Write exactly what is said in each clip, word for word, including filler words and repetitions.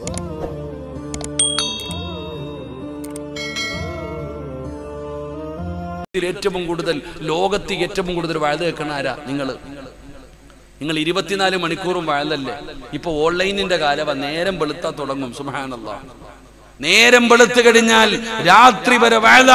ഏറ്റവും കൂടുതൽ ലോകത്ത് ഏറ്റവും കൂടുതൽ വഴുത് കേൾക്കണ ആരാ? നിങ്ങൾ നിങ്ങൾ ഇരുപത്തിനാല് മണിക്കൂറും വഴുതല്ലേ? ഇപ്പൊ ഓൺലൈനിന്റെ കാലം, നേരം വെളുത്താ തുടങ്ങും. സുബ്ഹാനല്ലാഹ്, നേരം വെളുത്തു കഴിഞ്ഞാൽ രാത്രി വരെ വഴുത.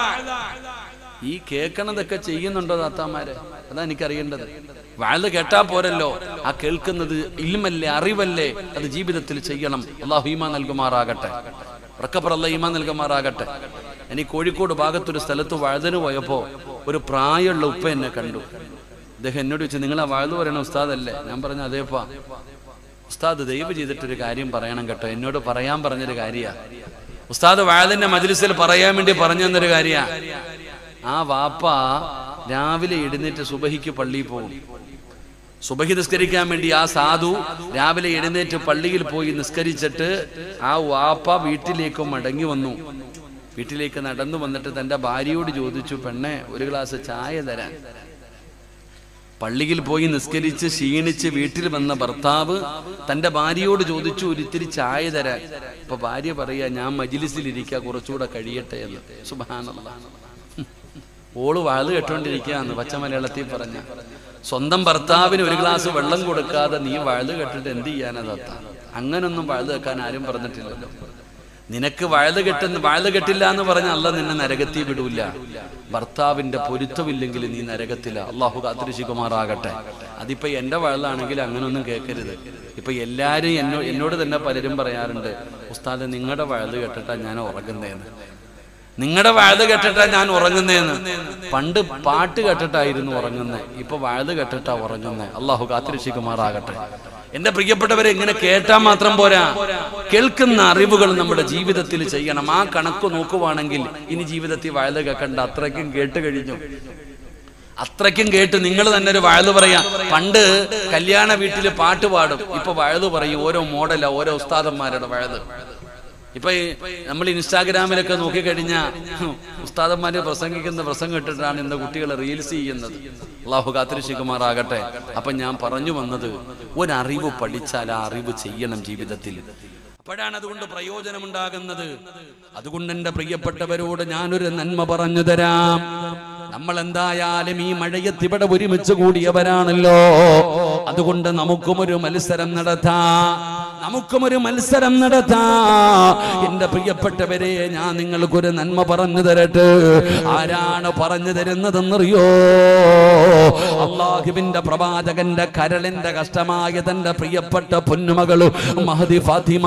ഈ കേൾക്കണതൊക്കെ ചെയ്യുന്നുണ്ടോ താത്താമാരെ? അതാ എനിക്കറിയേണ്ടത്. വഴുത് കേട്ടാ പോരല്ലോ, ആ കേൾക്കുന്നത് ഇൽമല്ലേ, അറിവല്ലേ, അത് ജീവിതത്തിൽ ചെയ്യണം. അല്ലാഹു ഈമാൻ നൽകുമാറാകട്ടെ, റക്കപ്പറല്ല ഈമാൻ നൽകുമാറാകട്ടെ. എനിക്ക് കോഴിക്കോട് ഭാഗത്തൊരു സ്ഥലത്ത് വഴുതിന് പോയപ്പോ ഒരു പ്രായമുള്ള ഉപ്പ എന്നെ കണ്ടു. അദ്ദേഹം എന്നോട് ചോദിച്ചു, നിങ്ങൾ ആ വഴുത് പറയണ ഉസ്താദല്ലേ? ഞാൻ പറഞ്ഞു, അതേപ്പാ. ഉസ്താദ് ദയവ് ചെയ്തിട്ടൊരു കാര്യം പറയണം കേട്ടോ, എന്നോട് പറയാൻ പറഞ്ഞൊരു കാര്യാ. ഉസ്താദ് വഴുതിന്റെ മജ്ലിസിൽ പറയാൻ വേണ്ടി പറഞ്ഞു തന്നൊരു കാര്യാ. ആ വാപ്പ രാവിലെ എഴുന്നേറ്റ് സുബഹിക്ക് പള്ളിയിൽ പോകും. സുബഹി നിസ്കരിക്കാൻ വേണ്ടി ആ സാധു രാവിലെ എഴുന്നേറ്റ് പള്ളിയിൽ പോയി നിസ്കരിച്ചിട്ട് ആ വാപ്പ വീട്ടിലേക്ക് മടങ്ങി വന്നു. വീട്ടിലേക്ക് നടന്നു വന്നിട്ട് തന്റെ ഭാര്യയോട് ചോദിച്ചു, പെണ്ണെ ഒരു ഗ്ലാസ് ചായ തരാൻ. പള്ളിയിൽ പോയി നിസ്കരിച്ച് ക്ഷീണിച്ച് വീട്ടിൽ വന്ന ഭർത്താവ് തന്റെ ഭാര്യയോട് ചോദിച്ചു, ഒരിത്തിരി ചായ തരാൻ. ഇപ്പൊ ഭാര്യ പറയാ, ഞാൻ മജ്ലിസിലിരിക്കുക, കുറച്ചുകൂടെ കഴിയട്ടെ എന്ന്. സുബ്ഹാനല്ലാഹ്, ഓള് വഴുത് കേട്ടോണ്ടിരിക്കുകയെന്ന് പച്ച മലയാളത്തിൽ പറഞ്ഞ. സ്വന്തം ഭർത്താവിന് ഒരു ഗ്ലാസ് വെള്ളം കൊടുക്കാതെ നീ വഴുത് കേട്ടിട്ട് എന്ത് ചെയ്യാനാ താത്ത? അങ്ങനൊന്നും വഴുത് കേൾക്കാൻ ആരും പറഞ്ഞിട്ടില്ലല്ലോ. നിനക്ക് വഴുത് കെട്ടുന്ന വഴുത് കെട്ടില്ല എന്ന് പറഞ്ഞ അല്ല നിന്നെ നരകത്തിൽ വിടൂല. ഭർത്താവിന്റെ പൊരുത്തമില്ലെങ്കിൽ നീ നരകത്തില്ല. അള്ളാഹു കാത്തിരക്ഷിക്കുമാറാകട്ടെ. അതിപ്പോ എന്റെ വഴുതാണെങ്കിൽ അങ്ങനൊന്നും കേൾക്കരുത്. ഇപ്പൊ എല്ലാരും എന്നോ എന്നോട് തന്നെ പലരും പറയാറുണ്ട്, ഉസ്താദ് നിങ്ങളുടെ വഴുത് കേട്ടിട്ടാ ഞാൻ ഉറങ്ങുന്നേന്ന്, നിങ്ങളുടെ വഴുത് കേട്ടിട്ടാ ഞാൻ ഉറങ്ങുന്നേന്ന്. പണ്ട് പാട്ട് കേട്ടിട്ടായിരുന്നു ഉറങ്ങുന്നേ, ഇപ്പൊ വഴുത് കേട്ടിട്ടാ ഉറങ്ങുന്നേ. അള്ളാഹു കാത്തിരക്ഷിക്കുമാറാകട്ടെ. എന്റെ പ്രിയപ്പെട്ടവരെ, ഇങ്ങനെ കേട്ടാൽ മാത്രം പോരാ, കേൾക്കുന്ന അറിവുകൾ നമ്മുടെ ജീവിതത്തിൽ ചെയ്യണം. ആ കണക്ക് നോക്കുവാണെങ്കിൽ ഇനി ജീവിതത്തിൽ വഴുത് കേൾക്കണ്ട, അത്രയ്ക്കും കേട്ട് കഴിഞ്ഞു. അത്രയ്ക്കും കേട്ട് നിങ്ങൾ തന്നെ ഒരു വഴുത് പറയാ. പണ്ട് കല്യാണ വീട്ടില് പാട്ട് പാടും, ഇപ്പൊ വഴുത് പറയും. ഓരോ മോഡലാ, ഓരോ ഉസ്താദന്മാരുടെ വഴുത്. ഇപ്പൊ നമ്മൾ ഇൻസ്റ്റാഗ്രാമിലൊക്കെ നോക്കിക്കഴിഞ്ഞാൽ ഉസ്താദന്മാര് പ്രസംഗിക്കുന്ന പ്രസംഗം ഇട്ടിട്ടാണ് ഇന്ന് കുട്ടികൾ റീൽസ് ചെയ്യുന്നത്. അല്ലാഹു കാത്തിരക്ഷിക്കുമാറാകട്ടെ. അപ്പൊ ഞാൻ പറഞ്ഞു വന്നത്, ഒരറിവ് പഠിച്ചാൽ ആ അറിവ് ചെയ്യണം ജീവിതത്തിൽ. അപ്പോഴാണ് അതുകൊണ്ട് പ്രയോജനമുണ്ടാകുന്നത്. അതുകൊണ്ട് എന്റെ പ്രിയപ്പെട്ടവരോട് ഞാനൊരു നന്മ പറഞ്ഞു തരാം. നമ്മൾ എന്തായാലും ഈ മഴയത്ത് ഇവിടെ ഒരുമിച്ച് കൂടിയവരാണല്ലോ. അതുകൊണ്ട് നമുക്കും ഒരു മത്സരം നടത്താം, നമുക്കും ഒരു മത്സരം നടത്താം. എന്റെ പ്രിയപ്പെട്ടവരെ, ഞാൻ നിങ്ങൾക്കൊരു നന്മ പറഞ്ഞു തരട്ടെ. ആരാണ് പറഞ്ഞു തരുന്നതെന്നറിയോ? അല്ലാഹുവിന്റെ പ്രവാചകന്റെ കരളിന്റെ കഷ്ടമായ തന്റെ പ്രിയപ്പെട്ട പൊന്നുമകള് മഹദി ഫാത്തിമ.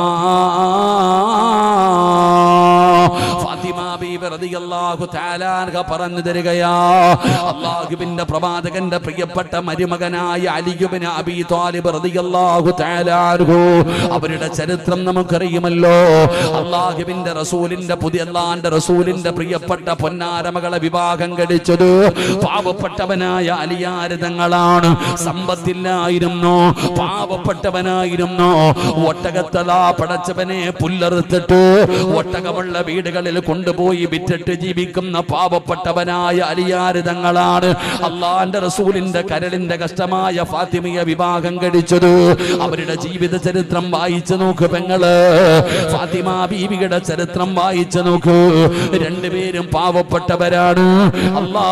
ഫാത്തിമ ബീബി റളിയല്ലാഹു തആല അൻഹ പറഞ്ഞു തരികയാ, അല്ലാഹുവിന്റെ പ്രവാചകന്റെ പ്രിയപ്പെട്ട മരുമകനായ അലി ഇബ്നു അബീ ത്വാലിബ് റളിയല്ലാഹു തആല അൻഹു, അവരുടെ ചരിത്രം നമുക്കറിയുമല്ലോ. അല്ലാഹുവിന്റെ റസൂലിന്റെ പുതിയ അല്ലാഹുവിന്റെ റസൂലിന്റെ പ്രിയപ്പെട്ട പൊന്നാരമകളെ വിവാഹം കഴിച്ചത് പാവപ്പെട്ടവനായ അലിയാർ തങ്ങളാണ്. സമ്പത്തില്ലായിരുന്നു, പാവപ്പെട്ടവനായിരുന്നു. ഒട്ടകത്തലാ പടച്ചവനെ പുല്ലറുത്തിട്ട് ഒട്ടകമുള്ള വീടുകളിൽ കൊണ്ടുപോയി വിറ്റിട്ട് ജീവിക്കുന്ന പാവപ്പെട്ടവനായ അലിയാർ തങ്ങളാണ് അല്ലാഹുവിന്റെ റസൂലിന്റെ കരളിന്റെ കഷ്ടമായ ഫാത്തിമയെ വിവാഹം കഴിച്ചത്. അവരുടെ ജീവിത ചരിത്രം വായിച്ചു നോക്ക് പെങ്ങള്, ഫാത്തിമ ബീവിയുടെ ചരിത്രം വായിച്ചു നോക്ക്. രണ്ടുപേരും പാവപ്പെട്ടവരാണ്. അല്ലാ,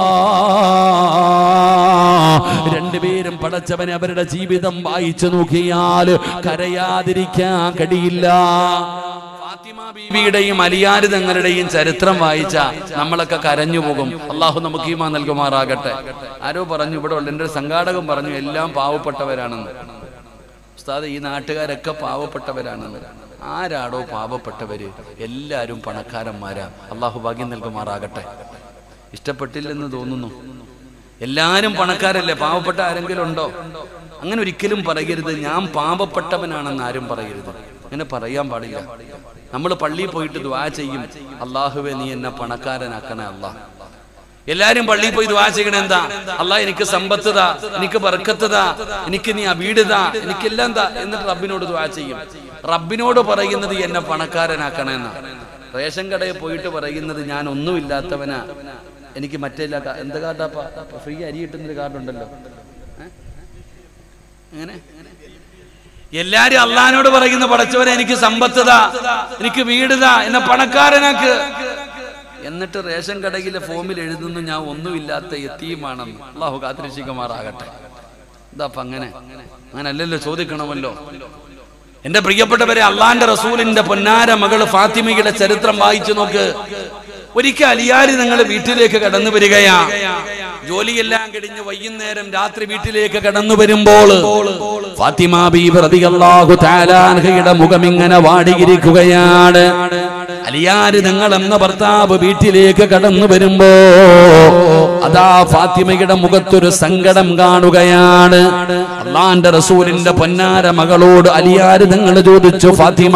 രണ്ടുപേരും പടച്ചവനെ അവരുടെ ജീവിതം വായിച്ചു നോക്കിയാൽ കരയാതിരിക്കാൻ കഴിയില്ല. ഫാത്തിമ ബീവിയുടെയും അലിയാർ തങ്ങളുടെയും ചരിത്രം വായിച്ച നമ്മളൊക്കെ കരഞ്ഞു പോകും. അള്ളാഹു നമുക്ക് ഈമാൻ നൽകുമാറാകട്ടെ. ആരോ പറഞ്ഞു, ഇവിടെ ഉള്ള എൻ്റെ ഒരു സംഘാടകൻ പറഞ്ഞു, എല്ലാം പാവപ്പെട്ടവരാണെന്ന്. ഉസ്താദ്, ഈ നാട്ടുകാരൊക്കെ പാവപ്പെട്ടവരാണെന്ന്. ആരാടോ പാവപ്പെട്ടവര്? എല്ലാരും പണക്കാരന്മാരാ. അള്ളാഹു ഭാഗ്യം നൽകുമാറാകട്ടെ. ഇഷ്ടപ്പെട്ടില്ലെന്ന് തോന്നുന്നു. എല്ലാരും പണക്കാരല്ലേ, പാവപ്പെട്ട ആരെങ്കിലും ഉണ്ടോ? അങ്ങനെ ഒരിക്കലും പറയരുത്. ഞാൻ പാവപ്പെട്ടവനാണെന്ന് ആരും പറയരുത്. അങ്ങനെ പറയാൻ പാടില്ല. നമ്മൾ പള്ളിയിൽ പോയിട്ട് ദുആ ചെയ്യും, അല്ലാഹുവേ നീ എന്നെ പണക്കാരനാക്കണേ അല്ലാ. എല്ലാരും പള്ളിയിൽ പോയി ദുആ ചെയ്യണ എന്താ? അല്ലാഹ് എനിക്ക് സമ്പത്ത് താ, എനിക്ക് ബർക്കത്ത് താ, എനിക്ക് നീ ആ വീട് താ, എനിക്കെല്ലാം താ. എന്നിട്ട് റബ്ബിനോട് ദുആ ചെയ്യും. റബ്ബിനോട് പറയുന്നത് എന്നെ പണക്കാരനാക്കണമെന്നാ. റേഷൻ കടയിൽ പോയിട്ട് പറയുന്നത് ഞാൻ ഒന്നുമില്ലാത്തവനാ, എനിക്ക് മറ്റേ എന്ത് കാർഡാപ്പാ, ഫ്രീ അരി കിട്ടുന്നൊരു കാർഡുണ്ടല്ലോ, അങ്ങനെ എല്ലാരും അള്ളഹാനോട് പറയുന്ന പടച്ചവനെ എനിക്ക് സമ്പത്തത, എനിക്ക് വീടുതാ, എന്നെ പണക്കാരനാക്ക്. എന്നിട്ട് റേഷൻ കടയിലെ ഫോമിൽ എഴുതുന്നു ഞാൻ ഒന്നുമില്ലാത്ത യതീമാണെന്ന്. അള്ളാഹു കാത്തിരക്ഷിക്കുമാറാകട്ടെ. എന്താ അപ്പൊ അങ്ങനെ? അങ്ങനെ അല്ലല്ലോ, ചോദിക്കണമല്ലോ. എന്റെ പ്രിയപ്പെട്ടവരെ, അള്ളാന്റെ റസൂലിന്റെ പൊന്നാര മകള് ഫാത്തിമയുടെ ചരിത്രം വായിച്ചു നോക്ക്. ഒരിക്കൽ അലിയാരി നിങ്ങൾ വീട്ടിലേക്ക് കടന്നു വരികയാ. ജോലിയെല്ലാം കഴിഞ്ഞ് വൈകുന്നേരം രാത്രി വീട്ടിലേക്ക് കടന്നു വരുമ്പോൾ ഫാത്തിമ ബീബി റളിയല്ലാഹു തആല അൻഹയുടെ മുഖം ഇങ്ങനെ വാടിയിരിക്കുകയാണ്. അലിയാരി നിങ്ങൾ എന്ന ഭർത്താവ് വീട്ടിലേക്ക് കടന്നു വരുമ്പോ അതാ ഫാത്തിമയുടെ മുഖത്തൊരു സങ്കടം കാണുകയാണ്. അള്ളാന്റെ റസൂലിന്റെ പൊന്നാര മകളോട് അലിയാരി നിങ്ങൾ ചോദിച്ചു, ഫാത്തിമ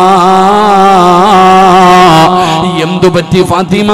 എന്തു പറ്റി ഫാത്തിമ,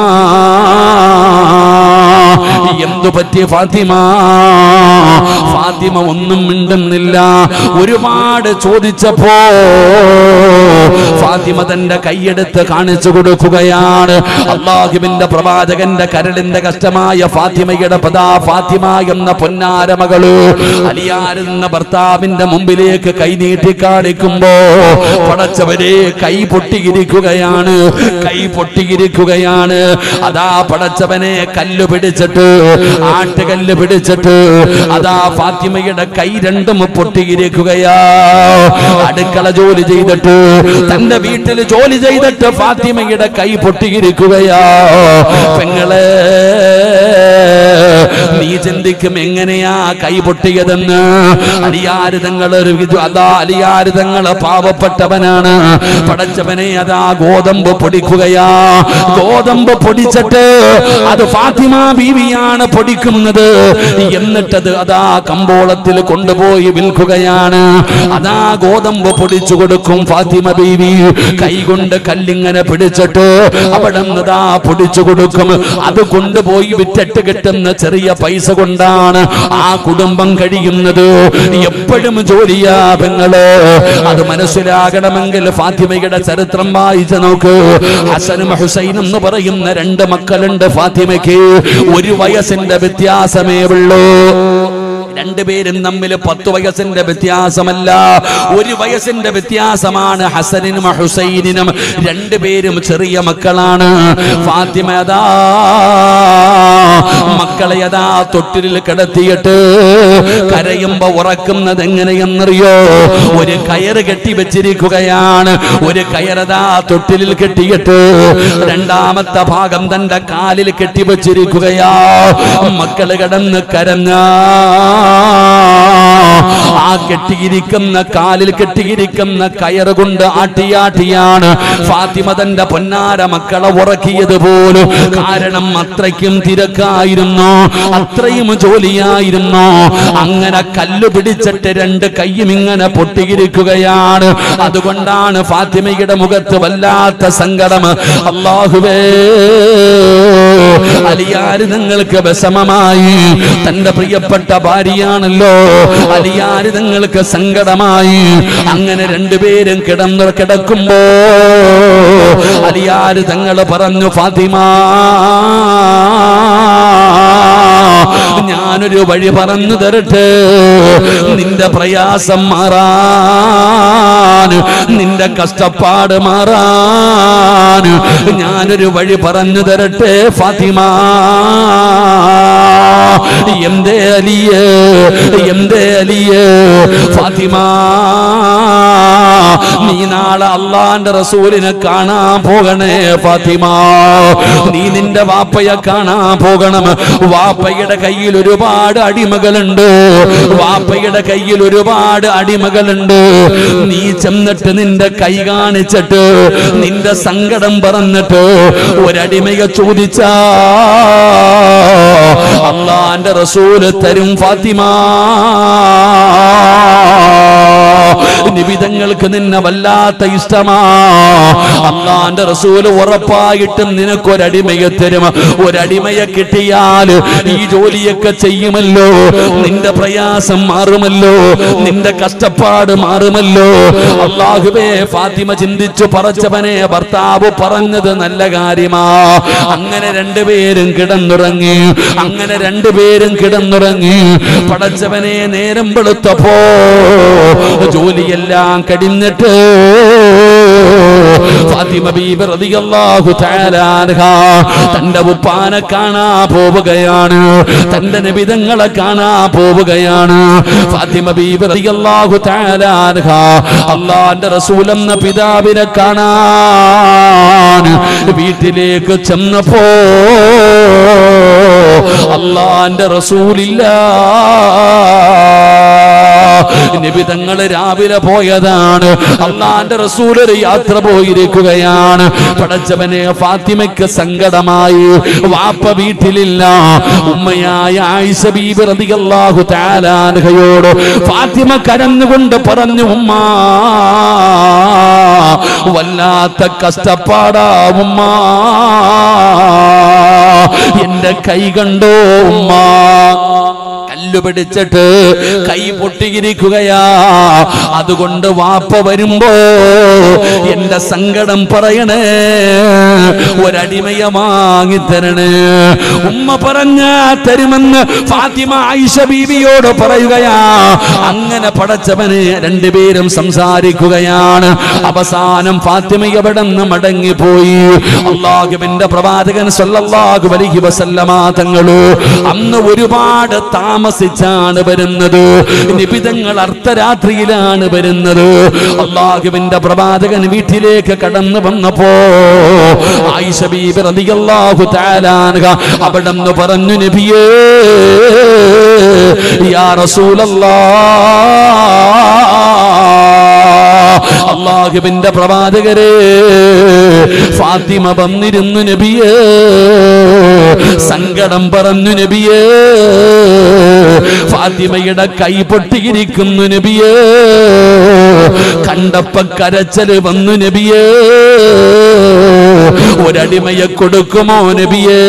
എന്തു പറ്റി ഫാത്തിമ? ഫാത്തിമ ഒന്നും മിണ്ടുന്നില്ല. ഒരുപാട് ചോദിച്ചപ്പോ ഫാത്തിമ തന്റെ കൈയെടുത്ത് കാണിച്ചു കൊടുക്കുകയാണ്. അല്ലാഹുവിന്റെ പ്രവാചകന്റെ കരളിന്റെ കഷ്ടമായ ഫാത്തിമയുടെ പദാ ഫാത്തിമ എന്ന പൊന്നാര മകള് അലിയാർ എന്ന ഭർത്താവിന്റെ മുമ്പിലേക്ക് കൈ നീട്ടി കാണിക്കുമ്പോ പടച്ചവരെ കൈ പൊട്ടിയിരിക്കുകയാണ്, കൈ പൊട്ടിയിരിക്കുകയാണ്. അതാ പടച്ചവനെ കല്ല് പിടിച്ചിട്ട്, ആട്ടുകല്ല് പിടിച്ചിട്ട് അതാ ഫാത്തിമയുടെ കൈ രണ്ടും പൊട്ടിയിരിക്കുകയാ. അടുക്കള ജോലി ചെയ്തിട്ട്, തന്റെ വീട്ടിൽ ജോലി ചെയ്തിട്ട് ഫാത്തിമയുടെ കൈ പൊട്ടിയിരിക്കുകയാ. പെങ്ങളെ, നീ ചിന്തിക്കും എങ്ങനെയാ കൈ പൊട്ടിയതെന്ന്. അലിയാര് തങ്ങളൊരു അതാ അലിയാര് തങ്ങള് പാവപ്പെട്ടവനാണ്. പടച്ചവനെ അതാ ഗോതമ്പ് പൊടിക്കുകയാ. ഗോതമ്പ് പൊടിച്ചിട്ട് അത് ഫാത്തിമ ബീവിയാണ് പൊടിക്കുന്നത്. എന്നിട്ടത് അതാ കമ്പോളത്തിൽ കൊണ്ടുപോയി വിൽക്കുകയാണ്. അതാ ഗോതമ്പ് പൊടിച്ചു കൊടുക്കും ഫാത്തിമ ബീവി. കൈകൊണ്ട് കല്ലിങ്ങനെ പിടിച്ചിട്ട് അവിടെ നിന്നതാ പൊടിച്ചു കൊടുക്കും. അത് കൊണ്ടുപോയി വിറ്റിട്ട് കിട്ടുന്ന ചെറിയ പൈസ കൊണ്ടാണ് ആ കുടുംബം കഴിയുന്നത്. എപ്പോഴും ജോലിയാ പെങ്ങള്. അത് മനസ്സിലാകണമെങ്കിൽ ഫാത്തിമയുടെ ചരിത്രം വായിച്ചു നോക്ക്. ഹസനും ഹുസൈനും എന്ന് പറയുന്ന രണ്ട് മക്കളുണ്ട് ഫാത്തിമയ്ക്ക്. ഒരു വയസ്സിന്റെ വ്യത്യാസമേ ഉള്ളൂ. രണ്ടുപേരും തമ്മിൽ പത്ത് വയസ്സിന്റെ വ്യത്യാസമല്ല, ഒരു വയസ്സിന്റെ വ്യത്യാസമാണ് ഹസനിനും ഹുസൈനിനും. രണ്ടുപേരും ചെറിയ മക്കളാണ്. ഫാത്തിമ അതാ മക്കളെ അതാ തൊട്ടിലിൽ കിടത്തിയിട്ട് കരയുമ്പോ ഉറക്കുന്നത് എങ്ങനെയെന്നറിയോ? ഒരു കയറ് കെട്ടി വെച്ചിരിക്കുകയാണ്. ഒരു കയറതാ തൊട്ടിലിൽ കെട്ടിയിട്ട് രണ്ടാമത്തെ ഭാഗം തന്റെ കാലിൽ കെട്ടിവെച്ചിരിക്കുകയാ. മക്കള് കിടന്ന് കരഞ്ഞ ആ കെട്ടിയിരിക്കുന്ന കാലിൽ കെട്ടിയിരിക്കുന്ന കയറ് കൊണ്ട് ആട്ടിയാട്ടിയാണ് ഫാത്തിമ തന്റെ പൊന്നാര മക്കളെ ഉറക്കിയത് പോലും. കാരണം അത്രയ്ക്കും തിരക്കായിരുന്നു, അത്രയും ജോലിയായിരുന്നു. അങ്ങനെ കല്ല് പിടിച്ചിട്ട് രണ്ട് കയ്യും ഇങ്ങനെ പൊട്ടിയിരിക്കുകയാണ്. അതുകൊണ്ടാണ് ഫാത്തിമയുടെ മുഖത്ത് വല്ലാത്ത സങ്കടം. അല്ലാഹുവേ, അലിയാർ നിങ്ങൾക്ക് വിഷമമായി. തന്റെ പ്രിയപ്പെട്ട ഭാര്യയാണല്ലോ, അലിയാർ നിങ്ങൾക്ക് സങ്കടമായി. അങ്ങനെ രണ്ടുപേരും കിടന്നു കിടക്കുമ്പോ അലിയാർ തങ്ങൾ പറഞ്ഞു, ഫാത്തിമ ഞാനൊരു വഴി പറഞ്ഞു തരട്ടെ. നിന്റെ പ്രയാസം മാറാൻ, നിന്റെ കഷ്ടപ്പാട് മാറാൻ ഞാനൊരു വഴി പറഞ്ഞു തരട്ടെ ഫാത്തിമ. എന്തേ അലിയേ, എന്തേ അലിയേ? ഫാത്തിമ, നീ നാളെ അള്ളാന്റെ റസൂലിനെ കാണാൻ പോകണേ ഫാത്തിമ. നീ നിന്റെ വാപ്പയെ കാണാൻ പോകണം. വാപ്പയുടെ കയ്യിൽ ഒരുപാട് അടിമകളുണ്ട്, വാപ്പയുടെ കയ്യിൽ ഒരുപാട് അടിമകളുണ്ട്. നീ ചെന്നിട്ട് നിന്റെ കൈ കാണിച്ചിട്ട് നിന്റെ സങ്കടം പറഞ്ഞിട്ട് ഒരടിമയെ ചോദിച്ചാ അള്ളാന്റെ റസൂല് തരും ഫാത്തിമ. നിബിതങ്ങൾക്ക് നിന്നെ വല്ലാത്ത ഇഷ്ടമാ. അള്ളാന്റെ റസൂല് ഉറപ്പായിട്ടും നിനക്കൊരടിമയെ തരും. ഒരടിമയെ കിട്ടിയാൽ ഈ ജോലിയൊക്കെ ചെയ്യുമല്ലോ, നിന്റെ പ്രയാസം മാറുമല്ലോ, നിന്റെ കഷ്ടപ്പാട് മാറുമല്ലോ. അല്ലാഹുവേ, ഫാത്തിമ ചിന്തിച്ചു, പറച്ചവനെ ഭർത്താവ് പറഞ്ഞത് നല്ല കാര്യമാ. അങ്ങനെ രണ്ടുപേരും കിടന്നുറങ്ങി, അങ്ങനെ രണ്ടുപേരും കിടന്നുറങ്ങി. പടച്ചവനെ നേരം വെളുത്തപ്പോ ജോലിയെല്ലാം കഴിഞ്ഞിട്ട് ഫാത്തിമ ബീബി റളിയല്ലാഹു തആല അൻഹ തന്റെ ഉപ്പാനെ കാണാൻ പോവുകയാണ്, തന്റെ നബിതങ്ങളെ കാണാൻ പോവുകയാണ്. ഫാത്തിമ ബീബി റളിയല്ലാഹു തആല അൻഹ അല്ലാഹുവിന്റെ റസൂൽ എന്ന പിതാവിനെ കാണാൻ വീട്ടിലേക്ക് ചെന്നപ്പോ അല്ലാഹുവിന്റെ റസൂലില്ല. നബി തങ്ങൾ രാവിലെ പോയതാണ്, അല്ലാഹുവിന്റെ റസൂൽ ഒരു യാത്ര പോയിരിക്കുകയാണ്. പടച്ചവനെ, ഫാത്തിമയ്ക്ക് സങ്കടമായി, വാപ്പ വീട്ടിലില്ല. ഉമ്മയായ ആയിഷ ബീബി റളിയല്ലാഹു തആല അൻഹയോട് ഫാത്തിമ കരഞ്ഞുകൊണ്ട് പറഞ്ഞു, ഉമ്മ വല്ലാത്ത കഷ്ടപ്പാടാ ഉമ്മ, എന്റെ കൈ കണ്ടോ ഉമ്മ, കല്ല് പിടിച്ചിട്ട് കൈ പൊട്ടിയിരിക്കുകയാ. അതുകൊണ്ട് വാപ്പ വരുമ്പോ എന്റെ സങ്കടം പറയണേ, ഒരടിമയെ വാങ്ങിത്തരണേ. ഉമ്മ പറഞ്ഞ തരുമെന്ന് ഫാത്തിമ ആയിഷ ബീവിയോട് പറയുകയാ. അങ്ങനെ പടച്ചവനെ രണ്ടുപേരും സംസാരിക്കുകയാണ്. അവസാനം ഫാത്തിമ എവിടെ നിന്ന് മടങ്ങിപ്പോയി. അല്ലാഹുവിന്റെ പ്രവാചകൻ സല്ലല്ലാഹു അലൈഹി വസല്ലമ തങ്ങള് അന്ന് ഒരുപാട് താമസിച്ചാണ് വരുന്നത്. നിബിതങ്ങൾ അർദ്ധരാത്രിയിലാണ് വരുന്നത്. അല്ലാഹുവിന്റെ പ്രവാചകൻ വീട്ടിലേക്ക് കടന്നു വന്നപ്പോ ആയിഷ ബീബി റളിയല്ലാഹു തആല അൻഹ അവിടെന്ന് പറഞ്ഞു, നബിയേ യാ റസൂലല്ലാഹ്, അല്ലാഹുവിന്റെ പ്രവാചകരെ ഫാത്തിമ വന്നിരുന്നു നബിയേ, സങ്കടം പറഞ്ഞു നബിയേ, ഫാത്തിമയുടെ കൈ പൊട്ടിയിരിക്കുന്നു നബിയേ, കണ്ടപ്പ കരച്ചല് വന്നു നബിയേ, ഒരടിമയെ കൊടുക്കുമോ നബിയേ.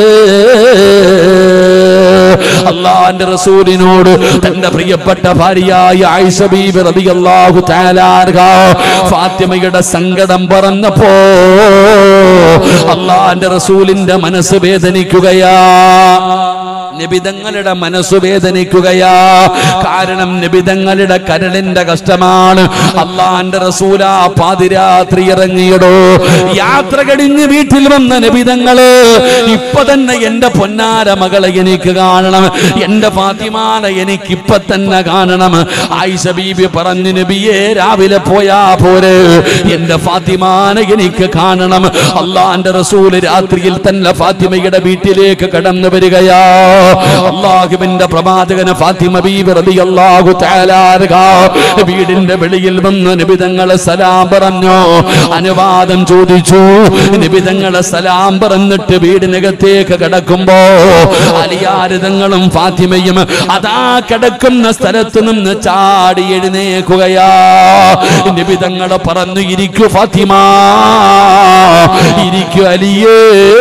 അല്ലാഹുവിന്റെ റസൂലിനോട് തന്റെ പ്രിയപ്പെട്ട ഭാര്യയായ ആയിഷ ബീബി റളിയല്ലാഹു തആല അൻഹ ഫാത്തിമയുടെ സങ്കടം പറഞ്ഞപ്പോ അല്ലാഹുവിന്റെ റസൂലിന്റെ മനസ്സ് വേദനിക്കുകയാ, നബിതങ്ങളുടെ മനസ്സ് വേദനിക്കുകയാ. കാരണം നബിതങ്ങളുടെ കരളിന്റെ കഷ്ടമാണ്. അല്ലാഹുവിന്റെ റസൂല പാതിരാത്രി ഇറങ്ങിയടോ. യാത്ര കഴിഞ്ഞ് വീട്ടിൽ വന്ന നബിതങ്ങള് ഇപ്പൊ തന്നെ എന്റെ പൊന്നാര മകളെ എനിക്ക് കാണണം, എന്റെ ഫാത്തിമാനെ എനിക്ക് ഇപ്പൊ തന്നെ കാണണം. ആയിഷ ബീബി പറഞ്ഞു, നബിയെ രാവിലെ പോയാ പോരെ, എന്റെ ഫാത്തിമാനെ എനിക്ക് കാണണം. അല്ലാഹുവിന്റെ റസൂൽ രാത്രിയിൽ തന്നെ ഫാത്തിമയുടെ വീട്ടിലേക്ക് കടന്നു വരികയാ. അല്ലാഹുവിന്റെ പ്രവാചകന് ഫാത്തിമ ബീബി റളിയല്ലാഹു തആല അൻഹ വീടിന്റെ വെളിയിൽ വന്ന് നബിതങ്ങളെ സലാം പറഞ്ഞു, അനുവാദം ചോദിച്ചു. നബിതങ്ങളെ സലാം പറഞ്ഞിട്ട് വീടിനകത്തേക്ക് കടക്കുമ്പോ അലിയാരിതങ്ങളും ഫാത്തിമയും അതാ കിടക്കുന്ന സ്ഥലത്ത് നിന്ന് ചാടി എഴുന്നേക്കുകയാ. നബിതങ്ങളെ പറഞ്ഞു, ഇരിക്കൂ ഫാത്തിമ, ഇരിക്കൂ അലിയേ.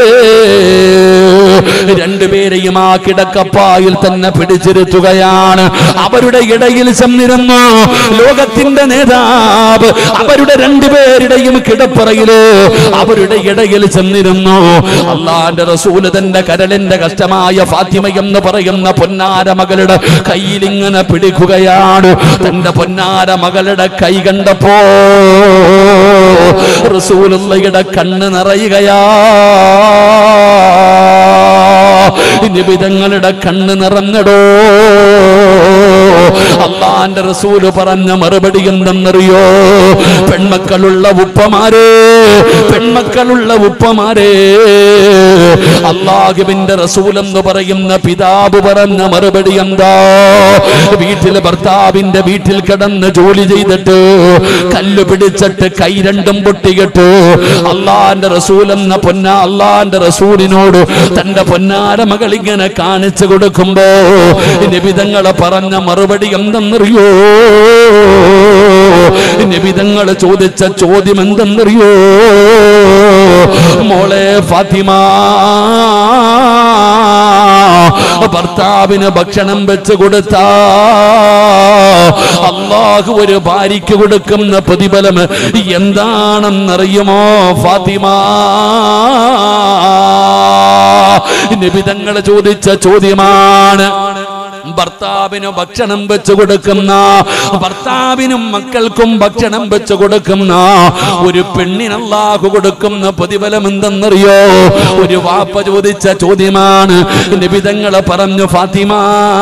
രണ്ടുപേരെയും ആ കിടക്കപ്പായിൽ തന്നെ പിടിച്ചിരുത്തുകയാണ്. അവരുടെ ഇടയിൽ ചെന്നിരുന്നു ലോകത്തിന്റെ നേതാവ്. അവരുടെ രണ്ടുപേരുടെയും കിടപ്പറയില് അവരുടെ ഇടയിൽ ചെന്നിരുന്നു. അല്ലാഹുവിന്റെ റസൂൽ തന്റെ കരളിന്റെ കഷ്ടമായ ഫാത്തിമ എന്ന് പറയുന്ന പൊന്നാര മകളുടെ കയ്യിൽ ഇങ്ങനെ പിടിക്കുകയാണ്. തന്റെ പൊന്നാര മകളുടെ കൈ കണ്ടപ്പോ റസൂലുള്ളാഹിയുടെ കണ്ണ് നിറയുകയാ. നിബിതങ്ങളുടെ കണ്ണ് നിറഞ്ഞടോ. അല്ലാഹുവിന്റെ റസൂൽ പറഞ്ഞ മറുപടി എന്തെന്നറിയോ? പെൺമക്കളുള്ള ഉപ്പമാരെ, പെൺമക്കളുള്ള ഉപ്പമാരെ, അല്ലാഹുവിന്റെ റസൂൽ എന്ന് പറയുന്ന പിതാവ് പറഞ്ഞ മറുപടി എന്താ? വീട്ടിൽ ഭർത്താവിന്റെ വീട്ടിൽ കിടന്ന് ജോലി ചെയ്തിട്ട് കല്ല് പിടിച്ചിട്ട് കൈ രണ്ടും പൊട്ടിയിട്ട് അല്ലാഹുവിന്റെ റസൂൽ എന്ന പൊന്ന അല്ലാഹുവിന്റെ റസൂലിനോട് തന്റെ പൊന്നാര മകൾ ഇങ്ങനെ കാണിച്ചു കൊടുക്കുമ്പോ നിബിതങ്ങളെ പറഞ്ഞ മറുപടി എന്തെന്നറിയോ? നിബിതങ്ങള് ചോദിച്ച ചോദ്യം എന്തെന്നറിയോ? മോളെ ഫാത്തിമ, ഭർത്താവിന് ഭക്ഷണം വെച്ച് കൊടുത്ത അല്ലാഹു ഒരു ഭാര്യയ്ക്ക് കൊടുക്കുന്ന പ്രതിഫലം എന്താണെന്നറിയുമോ ഫാത്തിമ? നിബിതങ്ങള് ചോദിച്ച ചോദ്യമാണ്. ഭർത്താവിന് ഭക്ഷണം വെച്ചു കൊടുക്കുന്ന, ഭർത്താവിനും മക്കൾക്കും ഭക്ഷണം വെച്ചു കൊടുക്കുന്ന ഒരു പെണ്ണിന് അല്ലാഹു കൊടുക്കുന്ന പ്രതിഫലം എന്തെന്നറിയോ? ഒരു വാപ്പ ചോദിച്ച ചോദ്യമാണ്. നബി തങ്ങൾ പറഞ്ഞു, ഫാത്തിമ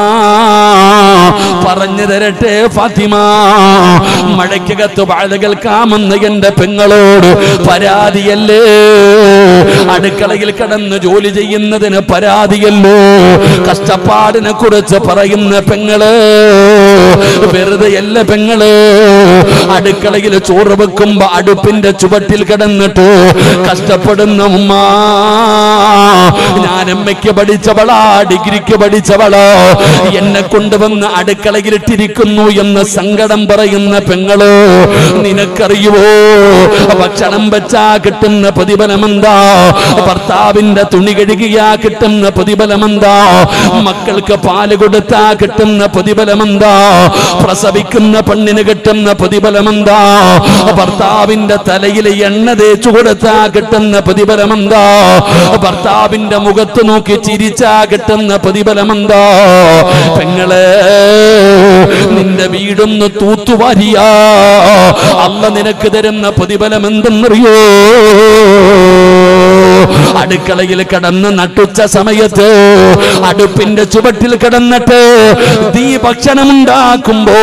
പറഞ്ഞു തരട്ടെ ഫാത്തിമ, മഴയ്ക്കകത്ത് വാഴ കേൾക്കാമെന്ന് എന്റെ പെങ്ങളോട് പരാതിയല്ലേ? അടുക്കളയിൽ കിടന്ന് ജോലി ചെയ്യുന്നതിന് പരാതിയല്ലോ? കഷ്ടപ്പാടിനെ കുറിച്ച് പറയുന്ന പെങ്ങള് വെറുതെ അല്ല പെങ്ങള്. അടുക്കളയിൽ ചോറ് വെക്കുമ്പോ അടുപ്പിന്റെ ചുവട്ടിൽ കിടന്നിട്ട് കഷ്ടപ്പെടുന്ന ഉമ്മ, ഞാൻ എമ്മയ്ക്ക് പഠിച്ചവളാ, ഡിഗ്രിക്ക് പഠിച്ചവളോ, എന്നെ കൊണ്ടുവന്ന് അടുക്കളയിലിട്ടിരിക്കുന്നു എന്ന് സങ്കടം പറയുന്ന പെങ്ങളോ, നിനക്കറിയുവോ ഭക്ഷണം വെച്ചാ കിട്ടുന്ന പ്രതിഫലമെന്താ? ഭർത്താവിന്റെ തുണി കഴുകിയാ കിട്ടുന്ന പ്രതിഫലമെന്താ? മക്കൾക്ക് പാല് കൊടുത്താ കിട്ടുന്ന പ്രതിഫലമെന്താ? പ്രസവിക്കുന്ന പെണ്ണിന് കിട്ടുന്ന പ്രതിഫലമെന്താ? ഭർത്താവിന്റെ തലയിൽ എണ്ണ തേച്ചു കൊടുത്താ കിട്ടുന്ന പ്രതിഫലമെന്താ? ഭർത്താവിന്റെ മുഖത്ത് നോക്കി ചിരിച്ചാ കിട്ടുന്ന പ്രതിഫലമെന്താ? പെങ്ങളെ, നിന്റെ വീടൊന്ന് തൂത്തുവാരിയാ അല്ല നിനക്ക് തരുന്ന പ്രതിഫലം എന്തെന്നറിയോ? അടുക്കളയിൽ കിടന്ന് നട്ടുച്ച സമയത്ത് അടുപ്പിന്റെ ചുവട്ടിൽ കിടന്നിട്ട് തീ ഭക്ഷണം ഉണ്ടാക്കുമ്പോ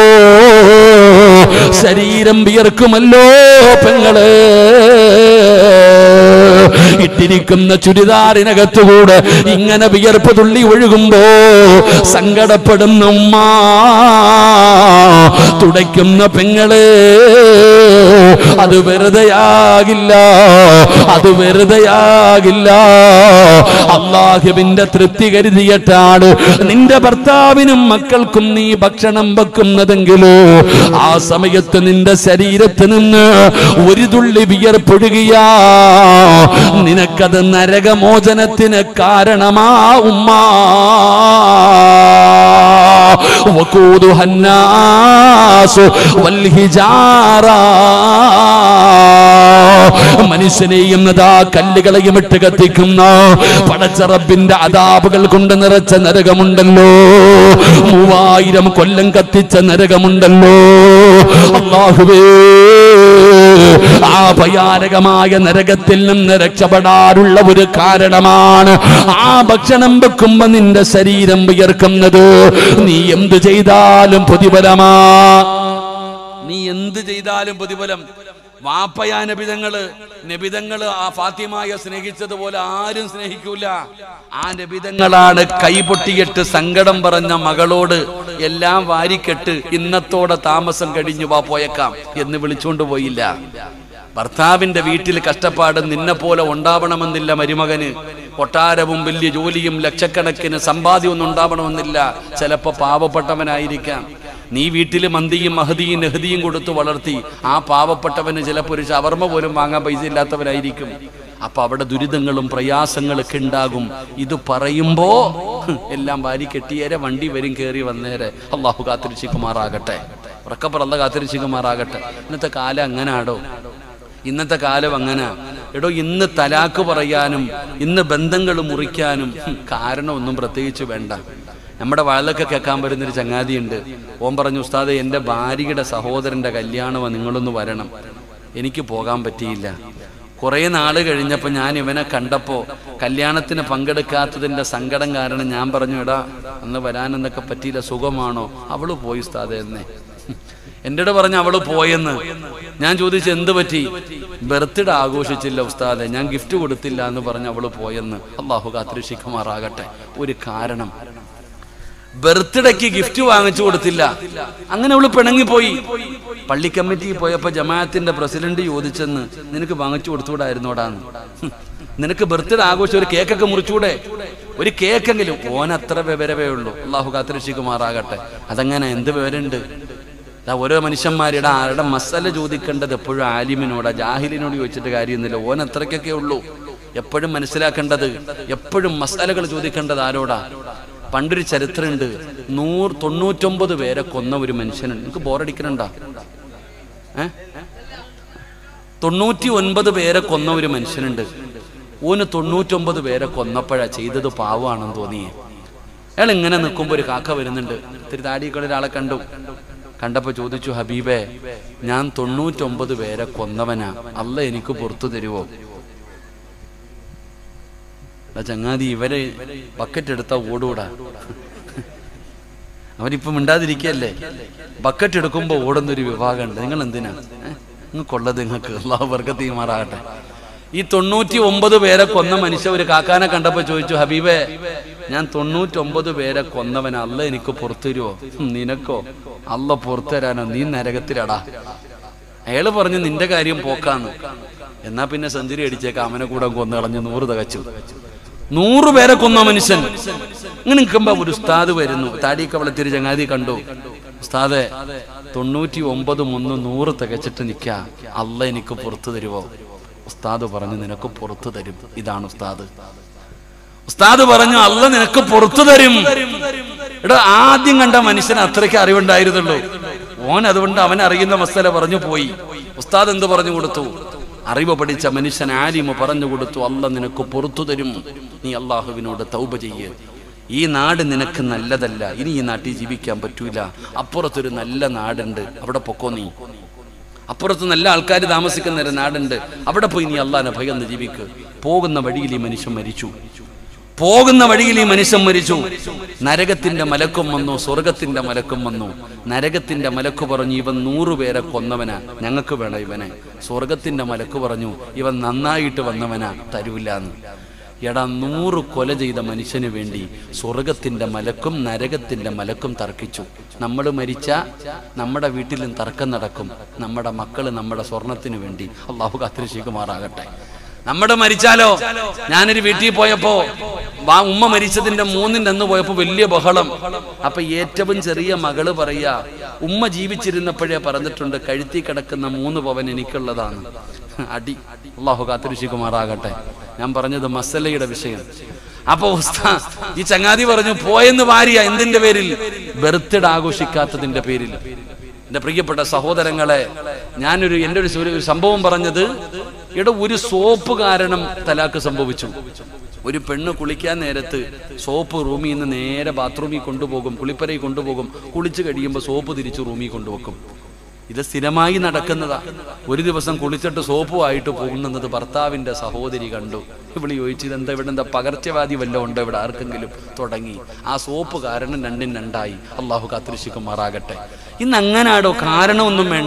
ശരീരം വിയർക്കുമല്ലോ പെങ്ങള്. ഇട്ടിരിക്കുന്ന ചുരിദാറിനകത്തുകൂടെ ഇങ്ങനെ വിയർപ്പ് തുള്ളി ഒഴുകുമ്പോ സങ്കടപ്പെടുന്ന ഉമ്മ, തുടയ്ക്കുന്ന പെങ്ങളെ, അത് വെറുതെയാകില്ല, അത് വെറുതെയാകില്ല. അല്ലാഹുവിന്റെ തൃപ്തി കരുതിയിട്ടാണ് നിന്റെ ഭർത്താവിനും മക്കൾക്കും നീ ഭക്ഷണം വെക്കുന്നതെങ്കിലോ ആ സമയത്ത് നിന്റെ ശരീരത്തിൽ നിന്ന് ഒരു തുള്ളി വിയർപ്പൊഴുകിയാ നിനക്കത് നരകമോചനത്തിന് കാരണമാ ഉമ്മ. വഖൂദുഹന്നാസു വൽഹിജാറ, മനുഷ്യനെയും നദാ കല്ലുകളെയും ഇട്ട് കത്തിക്കുന്ന പടച്ച റബ്ബിന്റെ അദാബുകൾ കൊണ്ട് നിറച്ച നരകമുണ്ടല്ലോ, മൂവായിരം കൊല്ലം കത്തിച്ച നരകമുണ്ടല്ലോ. അല്ലാഹുവേ, ആ ഭയാനകമായ നരകത്തിൽ നിന്ന് രക്ഷപ്പെടാനുള്ള ഒരു കാരണമാണ് ആ ഭക്ഷണം വെക്കുമ്പോ നിന്റെ ശരീരം വിയർക്കുന്നത്. നീ എന്ത് ചെയ്താലും പ്രതിഫലമാ, നീ എന്ത് ചെയ്താലും പ്രതിഫലം. വാപ്പയാ നബിതങ്ങള്, നബിതങ്ങള് ആ ഫാത്തിമയെ സ്നേഹിച്ചതുപോലെ ആരും സ്നേഹിക്കൂല. ആ നബിതങ്ങളാണ് കൈപൊട്ടിയിട്ട് സങ്കടം പറഞ്ഞ മകളോട് എല്ലാം വാരിക്കെട്ട് ഇന്നത്തോടെ താമസം കഴിഞ്ഞു വാ പോയേക്കാം എന്ന് വിളിച്ചുകൊണ്ട് പോയില്ല. ഭർത്താവിന്റെ വീട്ടിൽ കഷ്ടപ്പാട് നിന്നെ പോലെ ഉണ്ടാവണമെന്നില്ല മരുമകന്. കൊട്ടാരവും വലിയ ജോലിയും ലക്ഷക്കണക്കിന് സമ്പാദ്യമൊന്നും ഉണ്ടാവണമെന്നില്ല. ചിലപ്പോ പാവപ്പെട്ടവനായിരിക്കാം. നീ വീട്ടിൽ മന്തിയും മഹദിയും നെഹദിയും കൊടുത്തു വളർത്തി ആ പാവപ്പെട്ടവന് ചിലപ്പോൾ ഒരു ഷവർമ പോലും വാങ്ങാൻ പൈസ ഇല്ലാത്തവനായിരിക്കും. അപ്പൊ അവിടെ ദുരിതങ്ങളും പ്രയാസങ്ങളൊക്കെ ഉണ്ടാകും. ഇത് പറയുമ്പോ എല്ലാം വാരി കെട്ടിയേരെ വണ്ടി വരും കയറി വന്നേരെ. അള്ളാഹു കാത്തിരിച്ചിക്കുമാറാകട്ടെ, ഉറക്കപ്പുറല്ല കാത്തിരിച്ചിക്കുമാറാകട്ടെ. ഇന്നത്തെ കാലം അങ്ങനാടോ, ഇന്നത്തെ കാലം അങ്ങനെ. എടോ, ഇന്ന് തലാക്ക് പറയാനും ഇന്ന് ബന്ധങ്ങൾ മുറിക്കാനും കാരണമൊന്നും പ്രത്യേകിച്ച് വേണ്ട. നമ്മുടെ വഴലൊക്കെ കേൾക്കാൻ വരുന്നൊരു ചങ്ങാതിയുണ്ട്. ഓൻ പറഞ്ഞു, ഉസ്താദെ എൻ്റെ ഭാര്യയുടെ സഹോദരൻ്റെ കല്യാണമാണ്, നിങ്ങളൊന്ന് വരണം. എനിക്ക് പോകാൻ പറ്റിയില്ല. കുറേ നാൾ കഴിഞ്ഞപ്പോൾ ഞാൻ ഇവനെ കണ്ടപ്പോൾ കല്യാണത്തിന് പങ്കെടുക്കാത്തതിൻ്റെ സങ്കടം കാരണം ഞാൻ പറഞ്ഞു, എടാ അന്ന് വരാനെന്നൊക്കെ പറ്റിയില്ല, സുഖമാണോ? അവള് പോയി ഉസ്താദെ എന്നേ. എൻ്റെ അടുത്ത് പറഞ്ഞു അവള് പോയെന്ന്. ഞാൻ ചോദിച്ചു എന്ത് പറ്റി? ബർത്ത്ഡേ ആഘോഷിച്ചില്ല ഉസ്താദെ, ഞാൻ ഗിഫ്റ്റ് കൊടുത്തില്ല എന്ന് പറഞ്ഞ് അവള് പോയെന്ന്. അല്ലാഹു കാത്തിരക്ഷിക്കുമാറാകട്ടെ. ഒരു കാരണം, ബർത്ത്ഡേക്ക് ഗിഫ്റ്റ് വാങ്ങിച്ചു കൊടുത്തില്ല, അങ്ങനെ അവള് പിണങ്ങിപ്പോയി. പള്ളി കമ്മിറ്റിയിൽ പോയപ്പോ ജമാഅത്തിന്റെ പ്രസിഡന്റ് ചോദിച്ചെന്ന്, നിനക്ക് വാങ്ങിച്ചു കൊടുത്തുകൂടായിരുന്നോടാന്ന്? നിനക്ക് ബർത്ത്ഡേ ആഘോഷം ഒരു കേക്കൊക്കെ മുറിച്ചൂടെ? ഒരു കേക്കെങ്കിലും. ഓനത്ര വിവരവേ ഉള്ളൂ. അല്ലാഹു കാത്തിരക്ഷിക്കുമാറാകട്ടെ. അതങ്ങനെ എന്ത് വിവരമുണ്ട്? ഓരോ മനുഷ്യന്മാരുടെ ആരുടെ മസല ചോദിക്കേണ്ടത് എപ്പോഴും ആലിമിനോടാ, ജാഹിലിനോട് ചോദിച്ചിട്ട് കാര്യമൊന്നുമില്ല. ഓൻ അത്രയ്ക്കൊക്കെ ഉള്ളൂ. എപ്പോഴും മനസ്സിലാക്കേണ്ടത്, എപ്പോഴും മസലകൾ ചോദിക്കേണ്ടത് ആരോടാ? പണ്ടൊരു ചരിത്രമുണ്ട്. നൂറ് തൊണ്ണൂറ്റൊമ്പത് പേരെ കൊന്ന ഒരു മനുഷ്യനുണ്ട്. നിങ്ങൾക്ക് ബോറടിക്കണുണ്ടാ? ഏ തൊണ്ണൂറ്റി ഒൻപത് പേരെ കൊന്ന ഒരു മനുഷ്യനുണ്ട്. ഓന് തൊണ്ണൂറ്റൊമ്പത് പേരെ കൊന്നപ്പോഴാ ചെയ്തത് പാവമാണെന്ന് തോന്നിയേ. അയാൾ ഇങ്ങനെ നിൽക്കുമ്പോൾ ഒരു കാക്ക വരുന്നുണ്ട്. ഇത്തിരി താടിയൊക്കെ ഒരാളെ കണ്ടു. കണ്ടപ്പോ ചോദിച്ചു, ഹബീബേ, ഞാൻ തൊണ്ണൂറ്റൊമ്പത് പേരെ കൊന്നവനാ, അല്ല എനിക്ക് പുറത്തു തരുവോ? ചങ്ങാതി, ഇവരെ ബക്കറ്റ് എടുത്താ ഓടൂടാ. അവനിപ്പം മിണ്ടാതിരിക്കല്ലേ. ബക്കറ്റ് എടുക്കുമ്പോ ഓടുന്നൊരു വിഭാഗമുണ്ട്. നിങ്ങൾ എന്തിനാ നിങ്ങൾക്കുള്ളത്? നിങ്ങൾക്ക് അല്ലാഹു ബർക്കത്ത് ചെയ്യുമാറാകട്ടെ. ഈ തൊണ്ണൂറ്റി ഒമ്പത് പേരെ കൊന്ന മനുഷ്യ ഒരു കാക്കാനെ കണ്ടപ്പോ ചോദിച്ചു, ഹബീബേ, ഞാൻ തൊണ്ണൂറ്റൊമ്പത് പേരെ കൊന്നവനാ, അല്ല എനിക്ക് പുറത്തു തരുവോ? നിനക്കോ? അല്ല പുറത്തു തരാനോ? നീ നരകത്തിലടാ. അയാള് പറഞ്ഞു, നിന്റെ കാര്യം പോക്കാന്ന്. എന്നാ പിന്നെ സെഞ്ചുറി അടിച്ചേക്കാം, അവനെ കൂടെ കൊന്നു കളഞ്ഞ് നൂറ് തികച്ചു. നൂറ് പേരെ കൊന്ന മനുഷ്യൻ. ഇങ്ങനെ നിൽക്കുമ്പോ ഒരു ഉസ്താദ് വരുന്നു. താടിയൊക്കെ വളർത്തിയൊരു ചങ്ങാതി കണ്ടു. ഉസ്താദെ, തൊണ്ണൂറ്റി ഒമ്പത് മുന്ന് നൂറ് തികച്ചിട്ട് നിക്ക, അല്ല എനിക്ക് പുറത്തു തരുവോ? ഉസ്താദ് പറഞ്ഞു, നിനക്ക് പുറത്തു തരും. ഇതാണ് ഉസ്താദ്. ഉസ്താദ് പറഞ്ഞു, അല്ല നിനക്ക് പുറത്തു തരും. ഇവിടെ ആദ്യം കണ്ട മനുഷ്യന് അത്രയ്ക്ക് അറിവുണ്ടായിരുന്നുള്ളൂ. ഓൻ അതുകൊണ്ട് അവൻ അറിയുന്ന മസല പറഞ്ഞു പോയി. ഉസ്താദ് എന്ത് പറഞ്ഞു കൊടുത്തു? അറിവ് പഠിച്ച മനുഷ്യൻ ആലിമ പറഞ്ഞു കൊടുത്തു, അല്ല നിനക്ക് പുറത്തു തരും. നീ അള്ളാഹുവിനോട് തൗബ ചെയ്യ്. ഈ നാട് നിനക്ക് നല്ലതല്ല, ഇനി ഈ നാട്ടിൽ ജീവിക്കാൻ പറ്റൂല. അപ്പുറത്തൊരു നല്ല നാടുണ്ട്, അവിടെ പൊക്കോ നീ. അപ്പുറത്ത് നല്ല ആൾക്കാർ താമസിക്കുന്ന ഒരു നാടുണ്ട്, അവിടെ പോയി നീ അള്ളാഹിനെ ഭയന്ന് ജീവിക്ക്. പോകുന്ന വഴിയിൽ ഈ മനുഷ്യൻ മരിച്ചു. പോകുന്ന വഴിയിൽ ഈ മനുഷ്യൻ മരിച്ചു. നരകത്തിന്റെ മലക്കും വന്നു, സ്വർഗത്തിന്റെ മലക്കും വന്നു. നരകത്തിന്റെ മലക്ക് പറഞ്ഞു, ഇവൻ നൂറുപേരെ കൊന്നവനാ, ഞങ്ങൾക്ക് വേണം ഇവനെ. സ്വർഗത്തിന്റെ മലക്ക് പറഞ്ഞു, ഇവൻ നന്നായിട്ട് വന്നവനാ, തരൂല്ലാന്ന്. എടാ, നൂറ് കൊല ചെയ്ത മനുഷ്യന് വേണ്ടി സ്വർഗത്തിന്റെ മലക്കും നരകത്തിന്റെ മലക്കും തർക്കിച്ചു. നമ്മൾ മരിച്ച നമ്മുടെ വീട്ടിലും തർക്കം നടക്കും. നമ്മുടെ മക്കള് നമ്മുടെ സ്വർണത്തിന് വേണ്ടി അള്ളാഹു കാത്തിരക്ഷിക്കുമാറാകട്ടെ. നമ്മുടെ മരിച്ചാലോ? ഞാനൊരു വീട്ടിൽ പോയപ്പോ ഉമ്മ മരിച്ചതിന്റെ മൂന്നിന്റെ അന്ന് പോയപ്പോ വലിയ ബഹളം. അപ്പൊ ഏറ്റവും ചെറിയ മകള് പറയാ, ഉമ്മ ജീവിച്ചിരുന്നപ്പോഴേ പറഞ്ഞിട്ടുണ്ട്, കഴുത്തി കിടക്കുന്ന മൂന്ന് പവൻ എനിക്കുള്ളതാണ്. അടി. അള്ളാഹു കാത്തിരക്ഷിക്കുമാറാകട്ടെ. ഞാൻ പറഞ്ഞത് മസലയുടെ വിഷയം. അപ്പൊ ഈ ചങ്ങാതി പറഞ്ഞു, പോയെന്ന് ഭാര്യ. എന്തിന്റെ പേരിൽ? ബർത്ത്ഡേ ആഘോഷിക്കാത്തതിന്റെ പേരിൽ. എന്റെ പ്രിയപ്പെട്ട സഹോദരങ്ങളെ, ഞാനൊരു എൻ്റെ ഒരു സംഭവം പറഞ്ഞത്, ഇവിടെ ഒരു സോപ്പ് കാരണം തലാക്ക് സംഭവിച്ചു. ഒരു പെണ്ണ് കുളിക്കാൻ നേരത്ത് സോപ്പ് റൂമിൽ നിന്ന് നേരെ ബാത്റൂമിൽ കൊണ്ടുപോകും, കുളിപ്പരയിൽ കൊണ്ടുപോകും. കുളിച്ചു കഴിയുമ്പോൾ സോപ്പ് തിരിച്ച് റൂമിൽ കൊണ്ടുവെക്കും. ഇത് സ്ഥിരമായി നടക്കുന്നതാ. ഒരു ദിവസം കുളിച്ചിട്ട് സോപ്പുമായിട്ട് പോകുന്നത് ഭർത്താവിന്റെ സഹോദരി കണ്ടു. ഇവിടെ ചോദിച്ചു, ഇതെന്താ, ഇവിടെ എന്താ പകർച്ചവാദി വല്ലതും ഉണ്ടോ ഇവിടെ ആർക്കെങ്കിലും? തുടങ്ങി. ആ സോപ്പ് കാരണം രണ്ടും രണ്ടായി. അള്ളാഹു കാത്തിരക്ഷിക്കുമാറാകട്ടെ. ഇന്ന് അങ്ങനാടോ? കാരണമൊന്നും വേണ്ട.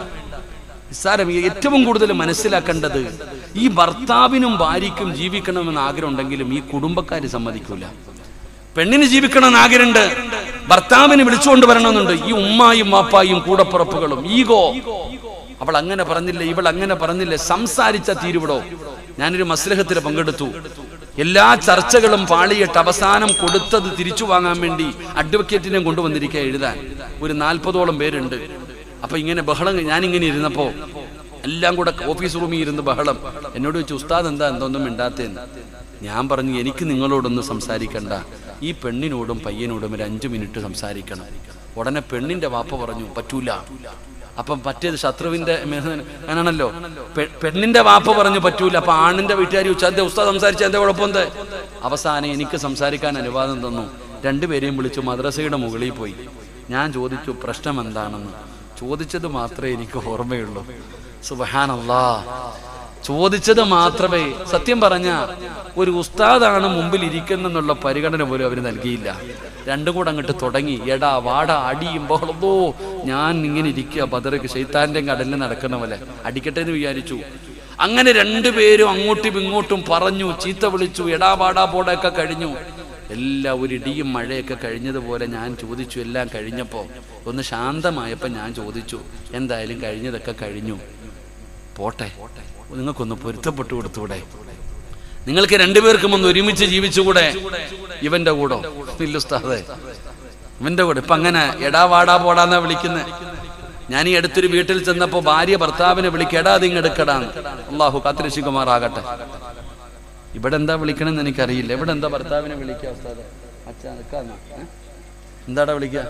സാരം ഏറ്റവും കൂടുതൽ മനസ്സിലാക്കേണ്ടത്, ഈ ഭർത്താവിനും ഭാര്യയ്ക്കും ജീവിക്കണമെന്ന് ആഗ്രഹം ഉണ്ടെങ്കിലും ഈ കുടുംബക്കാര് സമ്മതിക്കൂല. പെണ്ണിന് ജീവിക്കണമെന്ന് ആഗ്രഹമുണ്ട്, ഭർത്താവിനെ വിളിച്ചുകൊണ്ട് വരണമെന്നുണ്ട്. ഈ ഉമ്മായും വാപ്പായും കൂടപ്പുറപ്പുകളും ഈഗോ. അവൾ അങ്ങനെ പറഞ്ഞില്ലേ, ഇവൾ അങ്ങനെ പറഞ്ഞില്ലേ, സംസാരിച്ച തീരുവിടോ. ഞാനൊരു മസ്ലഹത്തിൽ പങ്കെടുത്തു. എല്ലാ ചർച്ചകളും പാളിയിട്ട് അവസാനം കൊടുത്തത് തിരിച്ചു വാങ്ങാൻ വേണ്ടി അഡ്വക്കേറ്റിനെ കൊണ്ടുവന്നിരിക്കുക എഴുതാൻ. ഒരു നാൽപ്പതോളം പേരുണ്ട്. അപ്പൊ ഇങ്ങനെ ബഹളം. ഞാനിങ്ങനെ ഇരുന്നപ്പോ എല്ലാം കൂടെ ഓഫീസ് റൂമിൽ ഇരുന്ന് ബഹളം. എന്നോട് ചോദിച്ചു, ഉസ്താദ് എന്താ എന്തൊന്നും മിണ്ടാത്തേന്ന്. ഞാൻ പറഞ്ഞു, എനിക്ക് നിങ്ങളോടൊന്നും സംസാരിക്കണ്ട, ഈ പെണ്ണിനോടും പയ്യനോടും ഒരു അഞ്ചു മിനിറ്റ് സംസാരിക്കണം. ഉടനെ പെണ്ണിന്റെ വാപ്പ പറഞ്ഞു, പറ്റൂല. അപ്പം പറ്റിയത് ശത്രുവിന്റെ ആണല്ലോ. പെണ്ണിന്റെ വാപ്പ പറഞ്ഞു പറ്റൂല. അപ്പൊ ആണിന്റെ വീട്ടുകാരി ചോദിച്ചാൽ ഉസ്താദ് സംസാരിച്ച എന്താ കുഴപ്പമെന്ത്? അവസാനം എനിക്ക് സംസാരിക്കാൻ അനുവാദം തന്നു. രണ്ടുപേരെയും വിളിച്ചു മദ്രസയുടെ മുകളിൽ പോയി. ഞാൻ ചോദിച്ചു, പ്രശ്നം എന്താണെന്ന്. ചോദിച്ചത് മാത്രമേ എനിക്ക് ഓർമ്മയുള്ളൂ. സുബ്ഹാനല്ലാഹ്, ചോദിച്ചത് മാത്രമേ. സത്യം പറഞ്ഞ ഒരു ഉസ്താദാണ് മുമ്പിൽ ഇരിക്കുന്നെന്നുള്ള പരിഗണന പോലും അവർ നൽകിയില്ല. രണ്ടും കൂടെ അങ്ങോട്ട് തുടങ്ങി. എടാ വാടാ, അടിയും ബഹളമോ. ഞാൻ ഇങ്ങനെ ഇരിക്കുക, ബദർക്ക് ശൈത്താന്റെ കടലിൽ നടക്കുന്ന പോലെ. അടിക്കട്ടെ എന്ന് വിചാരിച്ചു. അങ്ങനെ രണ്ടുപേരും അങ്ങോട്ടും ഇങ്ങോട്ടും പറഞ്ഞു, ചീത്ത വിളിച്ചു, എടാ വാടാ പോടൊക്കെ കഴിഞ്ഞു. എല്ലാം ഒരു ഇടിയും മഴയൊക്കെ കഴിഞ്ഞതുപോലെ ഞാൻ ചോദിച്ചു. എല്ലാം കഴിഞ്ഞപ്പോൾ ഒന്ന് ശാന്തമായപ്പോൾ ഞാൻ ചോദിച്ചു, എന്തായാലും കഴിഞ്ഞതൊക്കെ കഴിഞ്ഞു, പോട്ടെ, നിങ്ങൾക്കൊന്ന് പൊരുത്തപ്പെട്ടു കൊടുത്തൂടെ? നിങ്ങൾക്ക് രണ്ടുപേർക്കും ഒന്ന് ഒരുമിച്ച് ജീവിച്ചുകൂടെ? ഇവന്റെ കൂടോ? ഇല്ല ഉസ്താദേ, ഇവന്റെ കൂടെ. ഇപ്പൊ അങ്ങനെ എടാ വാടാ പോടാന്നാ വിളിക്കുന്നത്. ഞാൻ ഈ അടുത്തൊരു വീട്ടിൽ ചെന്നപ്പോ ഭാര്യ ഭർത്താവിനെ വിളിക്കുക, എടാ അതിങ്ങെടുക്കടാന്ന്. അള്ളാഹു കാത്തിരക്ഷിക്കുമാറാകട്ടെ. ഇവിടെ എന്താ വിളിക്കണമെന്ന് എനിക്കറിയില്ല. ഇവിടെ എന്താ ഭർത്താവിനെ വിളിക്കുക ഉസ്താദേ? അച്ഛാ നിൽക്കാന്നാ? എന്താടാ വിളിക്കുക?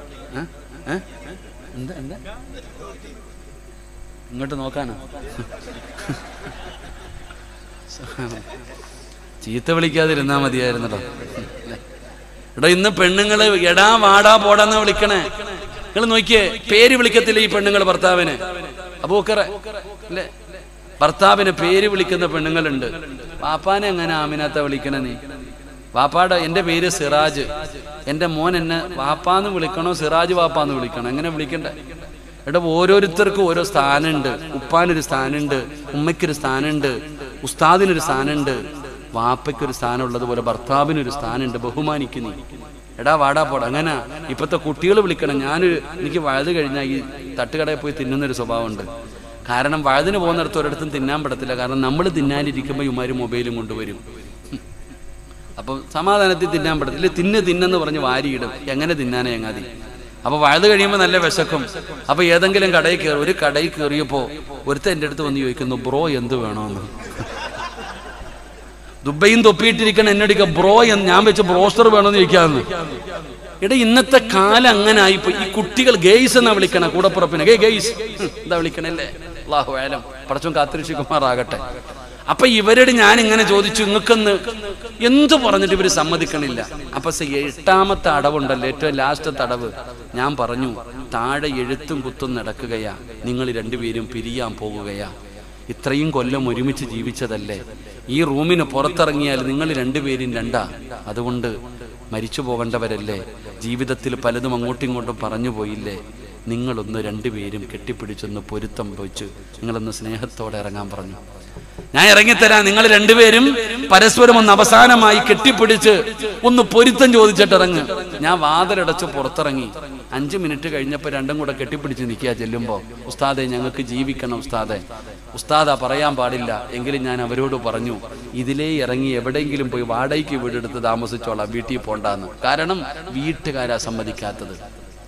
എന്താ എന്താ ഇങ്ങോട്ട് നോക്കാനോ? ചീത്ത വിളിക്കാതിരുന്നാ മതിയായിരുന്നല്ലോ. എടാ ഇന്ന് പെണ്ണുങ്ങള് എടാ വാടാ പോടാന്ന് വിളിക്കണേ. നിങ്ങൾ നോക്കിയേ, പേര് വിളിക്കത്തില്ല ഈ പെണ്ണുങ്ങൾ ഭർത്താവിന്. അബൂബക്കർ അല്ലേ, ഭർത്താവിന് പേര് വിളിക്കുന്ന പെണ്ണുങ്ങളുണ്ട്. വാപ്പാനെ എങ്ങനെ ആമിനാത്ത വിളിക്കണേ നീ? വാപ്പാടെ എൻ്റെ പേര് സിറാജ്, എൻ്റെ മോൻ എന്നെ വാപ്പാന്ന് വിളിക്കണോ സിറാജ് വാപ്പാന്ന് വിളിക്കണോ? എങ്ങനെ വിളിക്കണ്ടേ? എടാ ഓരോരുത്തർക്കും ഓരോ സ്ഥാനമുണ്ട്. ഉപ്പാനൊരു സ്ഥാനമുണ്ട്, ഉമ്മയ്ക്കൊരു സ്ഥാനമുണ്ട്, ഉസ്താദിനൊരു സ്ഥാനമുണ്ട്, വാപ്പയ്ക്കൊരു സ്ഥാനം ഉള്ളതുപോലെ ഭർത്താവിനൊരു സ്ഥാനമുണ്ട്. ബഹുമാനിക്കുന്നു. എടാ വാടാ പോടാ അങ്ങനെ ഇപ്പോഴത്തെ കുട്ടികൾ വിളിക്കണം. ഞാനൊരു എനിക്ക് വഴുത് കഴിഞ്ഞാൽ ഈ തട്ടുകടയിൽ പോയി തിന്നുന്നൊരു സ്വഭാവമുണ്ട്. കാരണം വഴുതിന് പോകുന്നിടത്ത് ഒരിടത്തും തിന്നാൻ പറ്റത്തില്ല. കാരണം നമ്മൾ തിന്നാനിരിക്കുമ്പോൾ ഇവന്മാർ മൊബൈലും കൊണ്ടുവരും. അപ്പം സമാധാനത്തിൽ തിന്നാൻ പറ്റത്തില്ല. തിന്ന് തിന്നെന്ന് പറഞ്ഞ് വാരിയിടും. എങ്ങനെ തിന്നാനേ എങ്ങാതി. അപ്പൊ വഴുത് കഴിയുമ്പോൾ നല്ല വിശക്കും. അപ്പൊ ഏതെങ്കിലും കടയിൽ കയറി ഒരു കടയിൽ കയറിയപ്പോ ഒരുത്ത എൻ്റെ അടുത്ത് വന്ന് ചോദിക്കുന്നു, ബ്രോ എന്ത് വേണമെന്ന്. ദുബൈയും തൊപ്പിയിട്ടിരിക്കണം എന്നടിക്ക ബ്രോ എന്ന്. ഞാൻ വെച്ച് ബ്രോസ്റ്റർ വേണമെന്ന് ചോദിക്കാന്ന്. എടാ ഇന്നത്തെ കാലം അങ്ങനെ ആയിപ്പോ. ഈ കുട്ടികൾ ഗെയ്സ് എന്നാ വിളിക്കണ കൂടപ്പുറപ്പിനെ. ഗേ ഗെയ്സ് എന്താ വിളിക്കണല്ലേ? അല്ലാഹു അലം, പടച്ചോൻ കാത്തിരക്ഷിക്കുമാറാകട്ടെ. അപ്പൊ ഇവരോട് ഞാൻ ഇങ്ങനെ ചോദിച്ചു, നിങ്ങൾക്കെന്ന് എന്ത് പറഞ്ഞിട്ട് ഇവര് സമ്മതിക്കണില്ല. അപ്പൊ എട്ടാമത്തെ അടവുണ്ടല്ലോ, ഏറ്റവും ലാസ്റ്റത്തെ അടവ്, ഞാൻ പറഞ്ഞു താഴെ എഴുത്തും കുത്തും നടക്കുകയാ, നിങ്ങൾ രണ്ടുപേരും പിരിയാൻ പോകുകയാ. ഇത്രയും കൊല്ലം ഒരുമിച്ച് ജീവിച്ചതല്ലേ, ഈ റൂമിന് പുറത്തിറങ്ങിയാൽ നിങ്ങൾ രണ്ടുപേരും രണ്ടാ. അതുകൊണ്ട് മരിച്ചു പോകേണ്ടവരല്ലേ, ജീവിതത്തിൽ പലതും അങ്ങോട്ടും ഇങ്ങോട്ടും പറഞ്ഞു പോയില്ലേ, നിങ്ങളൊന്ന് രണ്ടുപേരും കെട്ടിപ്പിടിച്ചൊന്ന് പൊരുത്തം വെച്ച് നിങ്ങളൊന്ന് സ്നേഹത്തോടെ ഇറങ്ങാൻ പറഞ്ഞു. ഞാൻ ഇറങ്ങിത്തരാം, നിങ്ങൾ രണ്ടുപേരും പരസ്പരം ഒന്ന് അവസാനമായി കെട്ടിപ്പിടിച്ച് ഒന്ന് പൊരുത്തം ചോദിച്ചിട്ട് ഇറങ്ങ്. ഞാൻ വാതിലടച്ച് പുറത്തിറങ്ങി. അഞ്ചു മിനിറ്റ് കഴിഞ്ഞപ്പോൾ രണ്ടും കൂടെ കെട്ടിപ്പിടിച്ച് നിൽക്കുക. ചെല്ലുമ്പോൾ ഉസ്താദെ ഞങ്ങൾക്ക് ജീവിക്കണം ഉസ്താദെ. ഉസ്താദ പറയാൻ പാടില്ല എങ്കിലും ഞാൻ അവരോട് പറഞ്ഞു, ഇതിലേ ഇറങ്ങി എവിടെയെങ്കിലും പോയി വാടകയ്ക്ക് വീടെടുത്ത് താമസിച്ചോളാം, വീട്ടിൽ പോണ്ടാന്ന്. കാരണം വീട്ടുകാരാ സമ്മതിക്കാത്തത്.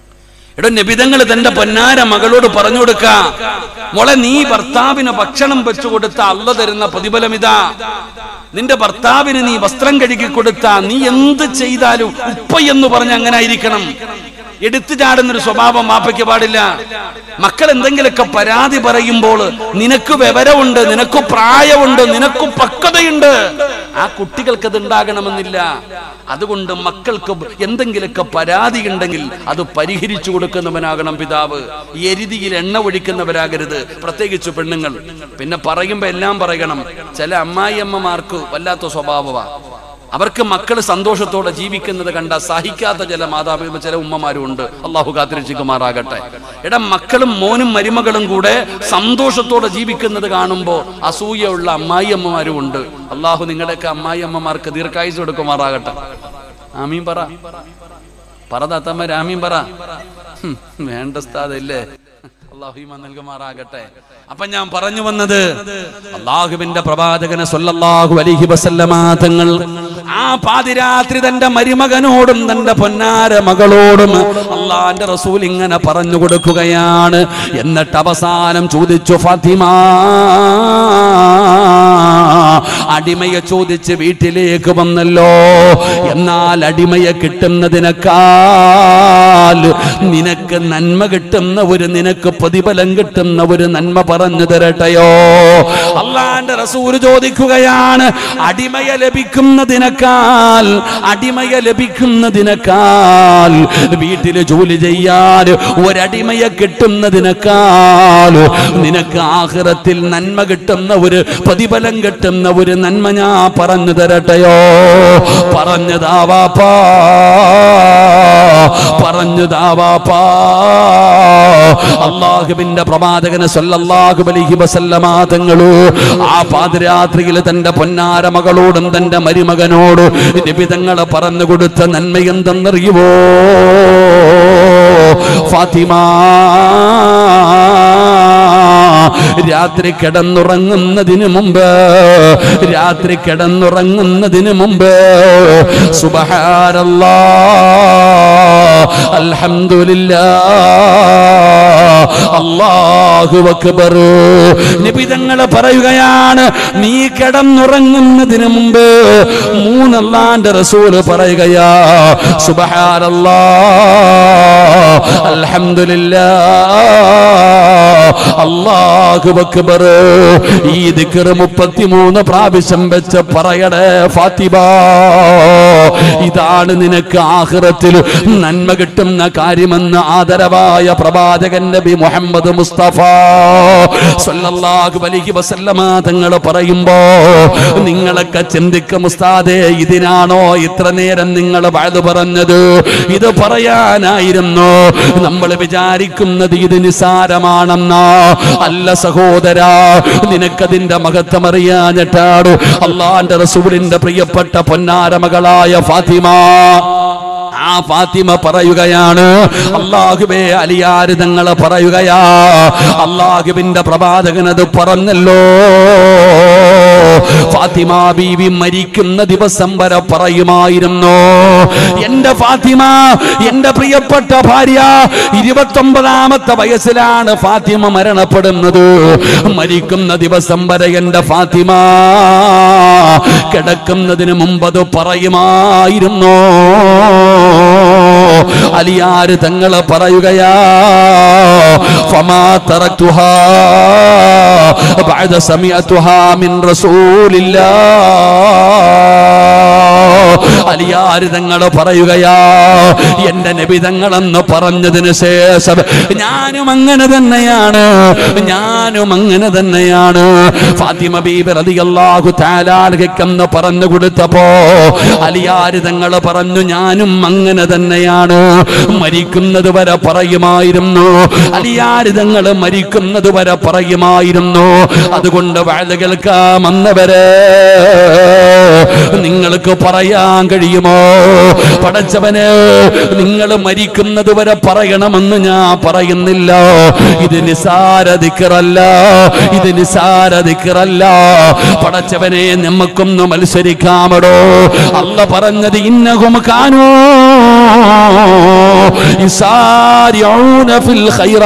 എടോ നബിതങ്ങൾ തന്റെ പൊന്നാര മകളോട് പറഞ്ഞു കൊടുക്ക, മോളെ നീ ഭർത്താവിന് ഭക്ഷണം വെച്ചു കൊടുത്ത അള്ള തരുന്ന പ്രതിഫലം ഇതാ. നിന്റെ ഭർത്താവിന് നീ വസ്ത്രം കഴുകി കൊടുത്ത, നീ എന്ത് ചെയ്താലും ഉപ്പ എന്ന് പറഞ്ഞ് അങ്ങനെ ആയിരിക്കണം. എടുത്തു ചാടുന്നൊരു സ്വഭാവം വാപ്പയ്ക്ക് പാടില്ല. മക്കൾ എന്തെങ്കിലുമൊക്കെ പരാതി പറയുമ്പോൾ നിനക്ക് വിവരമുണ്ട്, നിനക്ക് പ്രായമുണ്ട്, നിനക്ക് പക്വതയുണ്ട്. ആ കുട്ടികൾക്ക് അത് ഉണ്ടാകണമെന്നില്ല. അതുകൊണ്ട് മക്കൾക്ക് എന്തെങ്കിലുമൊക്കെ പരാതി ഉണ്ടെങ്കിൽ അത് പരിഹരിച്ചു കൊടുക്കുന്നവനാകണം പിതാവ്. എരുതിയിൽ എണ്ണ ഒഴിക്കുന്നവരാകരുത്, പ്രത്യേകിച്ച് പെണ്ണുങ്ങൾ. പിന്നെ പറയുമ്പോ എല്ലാം പറയണം. ചില അമ്മായിയമ്മമാർക്ക് വല്ലാത്ത സ്വഭാവമാണ്. അവർക്ക് മക്കൾ സന്തോഷത്തോടെ ജീവിക്കുന്നത് കണ്ട സഹിക്കാത്ത ചില മാതാപിതാക്കൾ, ചില ഉമ്മമാരും ഉണ്ട്. അള്ളാഹു കാത്തിരക്ഷിക്കുമാറാകട്ടെ. എടാ മക്കളും മോനും മരുമകളും കൂടെ സന്തോഷത്തോടെ ജീവിക്കുന്നത് കാണുമ്പോൾ അസൂയുള്ള അമ്മായി അമ്മമാരും ഉണ്ട്. അള്ളാഹു നിങ്ങളുടെയൊക്കെ അമ്മായി അമ്മമാർക്ക് ദീർഘായുസ് കൊടുക്കുമാറാകട്ടെ. ആമീൻ പറ പറ താത്തമ്മ, ആമീൻ പറ. വേണ്ട സ്ഥാതല്ലേ, അല്ലാഹു നൽകുമാറാകട്ടെ. അപ്പൊ ഞാൻ പറഞ്ഞു വന്നത്, അല്ലാഹുവിന്റെ പ്രവാചകനെ സ്വല്ലല്ലാഹു അലൈഹി വസല്ലമ തങ്ങൾ ആ പാതിരാത്രി തന്റെ മരുമകനോടും തന്റെ പൊന്നാര മകളോടും അള്ളാന്റെ റസൂൽ ഇങ്ങനെ പറഞ്ഞു കൊടുക്കുകയാണ്. എന്നിട്ട് അവസാനം ചോദിച്ചു, ഫാത്തിമ അടിമയെ ചോദിച്ച് വീട്ടിലേക്ക് വന്നല്ലോ, എന്നാൽ അടിമയെ കിട്ടുന്നതിനേക്കാൾ നിനക്ക് നന്മ കിട്ടുന്ന ഒരു, നിനക്ക് പ്രതിഫലം കിട്ടുന്ന ഒരു നന്മ പറഞ്ഞു തരട്ടെയോ? അള്ളാന്റെ റസൂൽ ചോദിക്കുകയാണ്, അടിമയെ ലഭിക്കുന്നതിനേക്കാൾ അടിമയെ ലഭിക്കുന്നതിനേക്കാൾ വീട്ടിൽ ജോലി ചെയ്യാൻ ഒരടിമയെ കിട്ടുന്നതിനേക്കാൾ നിനക്ക് ആഖിറത്തിൽ നന്മ കിട്ടുന്ന ഒരു, പ്രതിഫലം കിട്ടുന്ന ഒരു നന്മ ഞാൻ പറഞ്ഞു തരട്ടെയോ? പറഞ്ഞതാവാപ്പാ, പറഞ്ഞതാവാപ്പാ. അല്ലാഹുവിന്റെ പ്രവാചകന് സ്വല്ലല്ലാഹു അലൈഹി വസല്ലമ തങ്ങളു ആ പാതിരാത്രിയിൽ തന്റെ പൊന്നാര മകളോടും തന്റെ മരുമകനോട് നബി തങ്ങൾ പറഞ്ഞു കൊടുത്ത നന്മ എന്തെന്നറിയുവോ? ഫാത്തിമ രാത്രി കിടന്നുറങ്ങുന്നതിന് മുമ്പ് രാത്രി കിടന്നുറങ്ങുന്നതിന് മുമ്പ് സുബ്ഹാനല്ലാഹ്, അൽഹംദുലില്ലാഹ്, അല്ലാഹു അക്ബർ. നബി തങ്ങൾ പറയുകയാണ്, നീ കിടന്നുറങ്ങുന്നതിന് മുമ്പ് മൂന്ന് അല്ലാഹുവിന്റെ റസൂൽ പറയുകയാ, സുബ്ഹാനല്ലാഹ്, അൽഹംദുലില്ലാഹ്, അല്ലാഹു അക്ബർ. ഈ ദിക്ർ മുപ്പത്തിമൂന്ന് പ്രാവശ്യം വെച്ച് പറയടേ ഫാത്തിമ. ഇതാണ് നിനക്ക് ആഖിറത്തിൽ നന്മ കിട്ടുന്ന കാര്യമെന്ന് ആദരവായ പ്രവാചകൻ നബി മുഹമ്മദ് മുസ്തഫ സല്ലല്ലാഹു അലൈഹി വസല്ലമ തങ്ങൾ പറയുമ്പോ നിങ്ങളൊക്കെ ചിന്തിക്കും, ഉസ്താദേ ഇതിനാണോ ഇത്ര നേരം നിങ്ങൾ വഅദ് പറഞ്ഞത്? ഇത് പറയാനായിരുന്നു. നമ്മൾ വിചാരിക്കുന്നത് ഇത് നിസാരമാണെന്നാ. അല്ല സഹോദരാ, നിനക്കതിന്റെ മഹത്വം അറിയാഞ്ഞിട്ടാണ് അള്ളാന്റെ റസൂലിന്റെ പ്രിയപ്പെട്ട പൊന്നാര മകളായ ഫാത്തിമ. ആ ഫാത്തിമ പറയുകയാണ്, അല്ലാഹുവേ അലിയാർ തങ്ങൾ പറയുകയാ, അല്ലാഹുവിന്റെ പ്രവാചകനത് പറഞ്ഞല്ലോ. ഫാത്തിമ ബീവി മരിക്കുന്ന ദിവസം വരെ പറയുമായിരുന്നു, എന്റെ ഫാത്തിമ, എന്റെ പ്രിയപ്പെട്ട ഭാര്യ, ഇരുപത്തൊമ്പതാമത്തെ വയസ്സിലാണ് ഫാത്തിമ മരണപ്പെടുന്നത്. മരിക്കുന്ന ദിവസം വരെ എന്റെ ഫാത്തിമ കിടക്കുന്നതിന് മുമ്പത് പറയുമായിരുന്നു. അലിയാർ തങ്ങളെ പറയുകയാ, ഫമാ തറക്തുഹാ ബഅദ സമിഅതുഹാ മിൻ റസൂലില്ലാഹ്. അലിയാർ തങ്ങളെ പറയുകയാ, എന്റെ നബി തങ്ങളെന്ന് പറഞ്ഞതിന് ശേഷം ഞാനും അങ്ങനെ തന്നെയാണ്, ഞാനും അങ്ങനെ തന്നെയാണ്. ഫാത്തിമ ബീബി റളിയല്ലാഹു തആല അൻഹയ്ക്കെന്ന് പറഞ്ഞു കൊടുത്തപ്പോ അലിയാർ തങ്ങൾ പറഞ്ഞു, ഞാനും അങ്ങനെ തന്നെയാണ്. മരിക്കുന്നത് വരെ പറയുമായിരുന്നു. അലിയാർ തങ്ങൾ മരിക്കുന്നത് വരെ പറയുമായിരുന്നു. അതുകൊണ്ട് വഅദ് കേൾക്കാൻ വന്നവരെ, നിങ്ങൾക്ക് പറയാൻ കഴിയുമോ, പടച്ചവനെ നിങ്ങൾ മരിക്കുന്നത് വരെ പറയണമെന്ന് ഞാൻ പറയുന്നില്ല. ഇത് നിസാര ദിക്റല്ല, ഇത് നിസാര ദിക്റല്ല. പടച്ചവനെ നമുക്കൊന്ന് മത്സരിക്കാമടോ. അല്ലാഹു പറഞ്ഞത്, ഇന്നഹും കാനൂ യുസാരിഊന ഫിൽ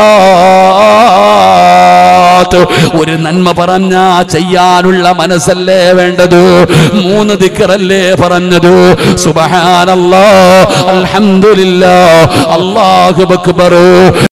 ഖൈറാത്ത്. ഒരു നന്മ പറഞ്ഞാ ചെയ്യാനുള്ള മനസ്സല്ലേ വേണ്ടത്? മൂന്ന് ദിക്റല്ലേ പറഞ്ഞത്? സുബ്ഹാനല്ലാഹ്, അൽഹംദുലില്ലാഹ്, അല്ലാഹു അക്ബർ.